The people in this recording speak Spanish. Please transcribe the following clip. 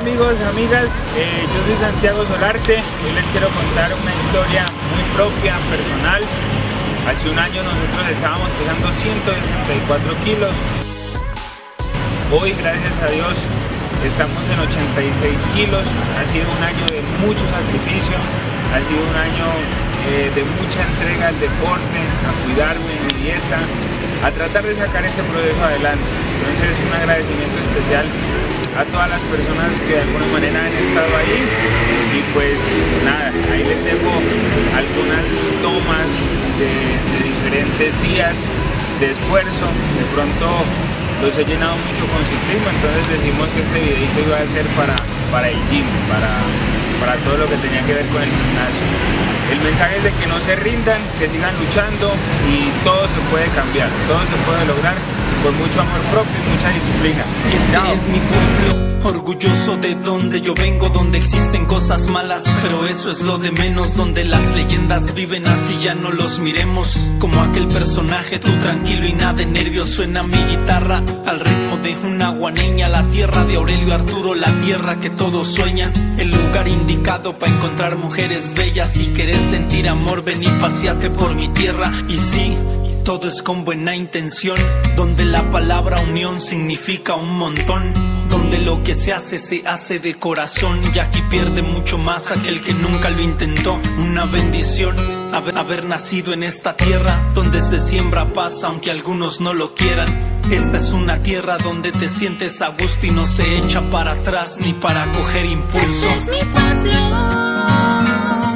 amigos, amigas, yo soy Santiago Solarte. Hoy les quiero contar una historia muy propia, personal. Hace un año nosotros estábamos pesando 164 kilos. Hoy, gracias a Dios, estamos en 86 kilos. Ha sido un año de mucho sacrificio, ha sido un año de mucha entrega al deporte, a cuidarme, mi dieta, a tratar de sacar este proceso adelante. Entonces, un agradecimiento especial a todas las personas que de alguna manera han estado ahí. Y pues nada, ahí les dejo algunas tomas de diferentes días de esfuerzo. De pronto los he llenado mucho con ciclismo, entonces decimos que este videito iba a ser para el gym, para todo lo que tenía que ver con el gimnasio. El mensaje es de que no se rindan, que sigan luchando y todo se puede cambiar, todo se puede lograr con mucho amor propio y mucha disciplina. Este es mi pueblo, orgulloso de donde yo vengo, donde existen cosas malas, pero eso es lo de menos, donde las leyendas viven así, ya no los miremos como aquel personaje, tú tranquilo y nada de nervios. Suena mi guitarra al ritmo de una guaneña, la tierra de Aurelio Arturo, la tierra que todos sueñan, el lugar indicado para encontrar mujeres bellas. Si querés sentir amor, ven y paseate por mi tierra. Y sí, todo es con buena intención, donde la palabra unión significa un montón, donde lo que se hace de corazón, y aquí pierde mucho más aquel que nunca lo intentó. Una bendición haber nacido en esta tierra, donde se siembra paz aunque algunos no lo quieran. Esta es una tierra donde te sientes a gusto y no se echa para atrás ni para coger impulso. Este es mi pueblo.